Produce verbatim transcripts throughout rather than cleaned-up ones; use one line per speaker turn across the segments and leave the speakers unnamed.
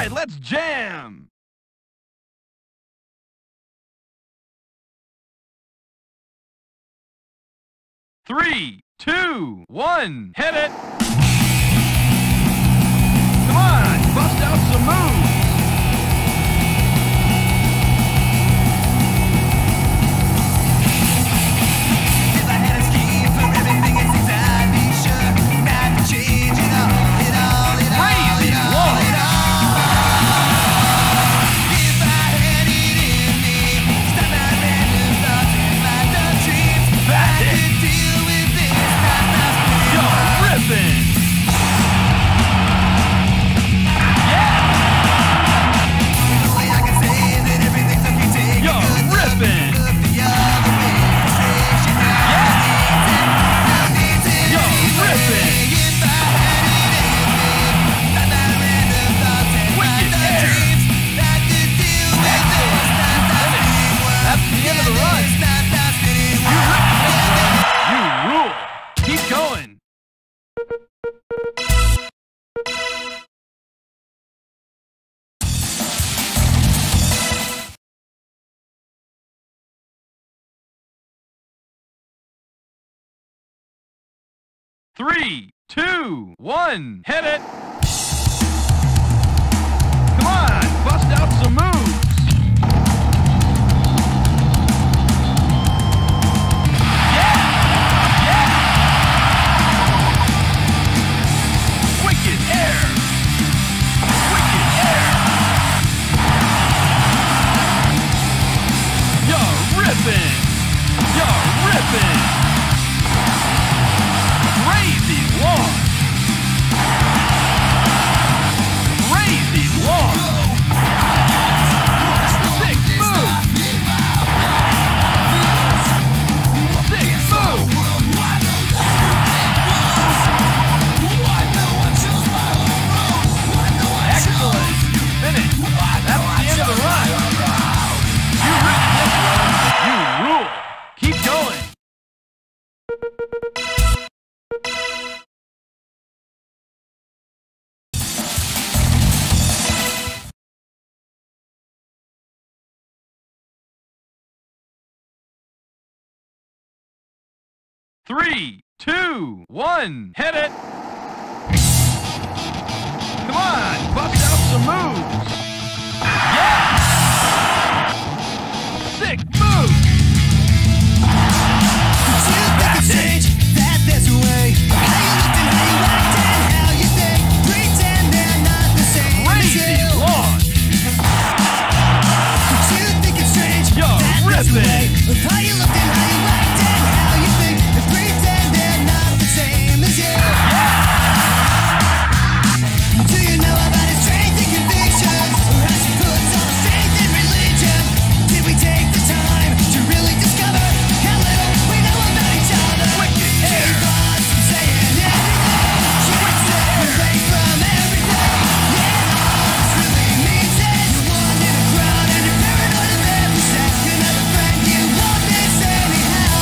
right, let's jam. Three, two, one, hit it. Come on, bust out some moves.
If I had a scheme for everything, it's things I'd be sure not to change it all, it all, it all, it all, it all. If I had it in me, stop my random thoughts and my dumb dreams, I could deal with this, not my spleen.
You're ripping. Three, two, one, hit it! Come on, bust out some moves! Yeah! Yeah! Wicked air! Wicked air! You're ripping! You're ripping! Crazy launch! Crazy launch! Sick move! Sick move! Excellent! Finish! That's the end of the run! You ripped this one! You rule! Keep going! Three, two, one, hit it! Come on, bust out some moves! Yeah! Sick move!
That's it! That there's a way. How you looked and how you acted, how you think. Pretend they're not the same as
Crazy
you.
launch!
But you think it's strange.
You're
that there's a
ripping.
way. Of how you looked and how you acted, how you think. And pretend they're not the same as you. Do you know about his strength and convictions? Or how she puts all her faith in religion? Did we take the time to really discover how little we know about each other?
Wicked air.
Keep us from saying everything. She would separate from everything. Yeah, all this really means is you're one in a crowd and you're paranoid of every second of a friend. You want this anyhow.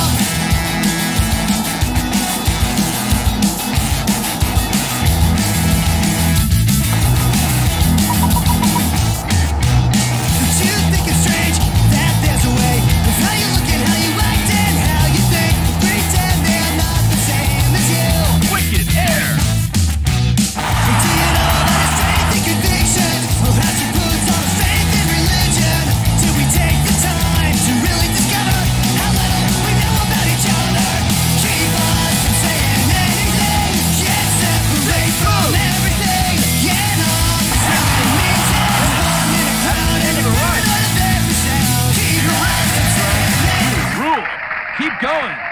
But you think it's strange that there's a way of how you look and how you act and how you think. Pretend they're not the same as you.
Wicked air!
And do you know about his strength and convictions? Or how she puts all her faith in religion? Do we take the time to really discover how little we know about each other? Keep us from saying anything. Can't separate from everything. Yeah, all this really means is one in a crowd and you're paranoid of every sound. Keep us from saying anything.
Rule! Keep going!